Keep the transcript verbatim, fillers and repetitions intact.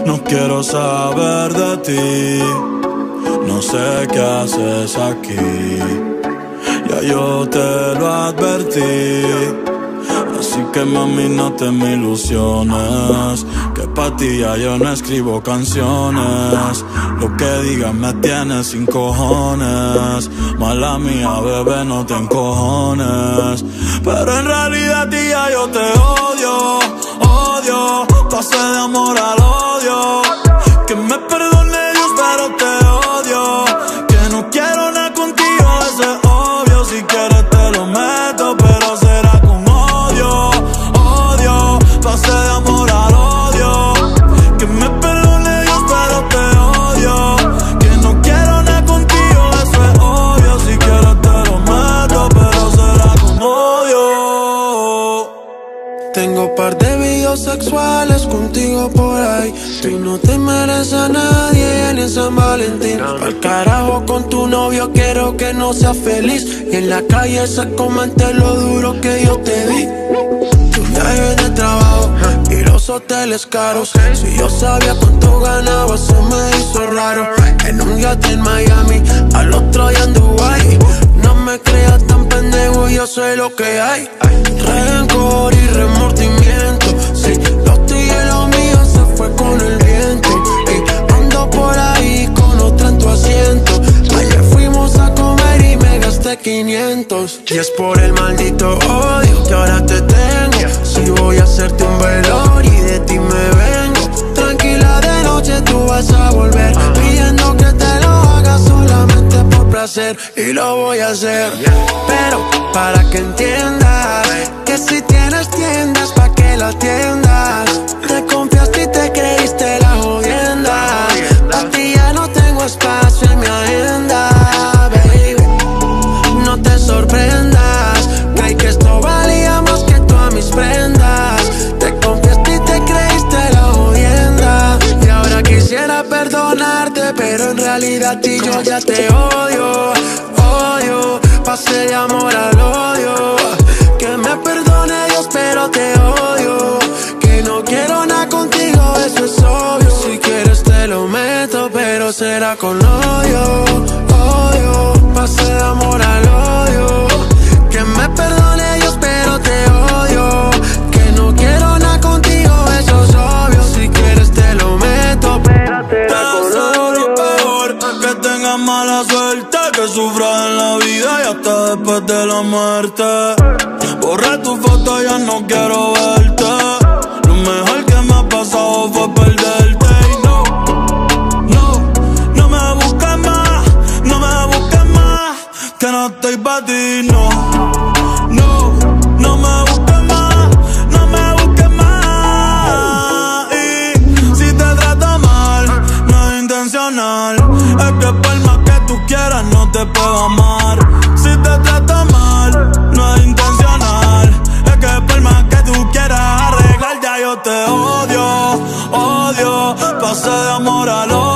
No quiero saber de ti, no sé qué haces aquí. Ya yo te lo advertí, así que mami no te me ilusiones, que pa' ti ya yo no escribo canciones. Lo que digas me tienes sin cojones. Mala mía, bebé, no te encojones. Pero en realidad a ti ya yo te odio, odio. Pasé de amor al odio. Que me perdone Dios, pero te odio. Que no quiero nada contigo, eso es obvio. Si quieres te lo meto, pero será con odio, odio. Pasé de amor al odio. Que me perdone Dios, pero te odio. Que no quiero nada contigo, eso es obvio. Si quieres te lo meto, pero será con odio. Tengo par de videos sexuales contigo por ahí. Tú no te mereces a nadie ni en San Valentín. Al carajo con tu novio, quiero que no seas feliz. Y en la calle se comente lo duro que yo te di. Tu viaje de trabajo y los hoteles caros. Si yo sabía cuánto ganaba, se me hizo raro. En un yate en Miami, al otro día en Dubai. No me creas tan pendejo, yo sé lo que hay. Rencor y remordimiento. Sí, lo tuyo y lo mío se fue con el viento. Y ando por ahí con otra en tu asiento. Ayer fuimos a comer y me gasté quinientos. Y es por el maldito odio que ahora te tengo. Si voy a hacerte un velorio y de ti me vengo. Tranquila, de noche tú vas a volver, pidiendo que te lo haga solamente por placer. Y lo voy a hacer, pero para que entiendas que si tienes tiendas, pa' que la atiendas. Te confiaste y te creíste la jodienda. Pa' ti ya no tengo espacio en mi agenda, baby. No te sorprendas, creí que esto valía más que todas mis prendas. Te confiaste y te creíste la jodienda. Y ahora quisiera perdonarte, pero en realidad a ti yo ya te odio, odio. Pasé de amor al odio. Que me perdone Dios, pero te odio. Que no quiero nada contigo, eso es obvio. Si quieres te lo meto, pero será con odio, odio. Pasé de amor al odio. Que me perdone Dios, pero te odio. Que no quiero nada contigo, eso es obvio. Si quieres te lo meto, pero será con odio. Peor que tengas mala suerte, que sufras en la vida y hasta después de la muerte. Borré tu foto, ya no quiero verte. Lo mejor que me ha pasado fue perderte. Y no, no, no me busques más, no me busques más, que no estoy pa' ti, no. No, no me busques más, no me busques más. Y si te trato mal, no es intencional. Es que por más que tú quieras no te puedo amar. Si te trato mal, no es intencional. Es que por más que tú quieras arreglar, ya yo te odio, odio. Pasé de amor al odio.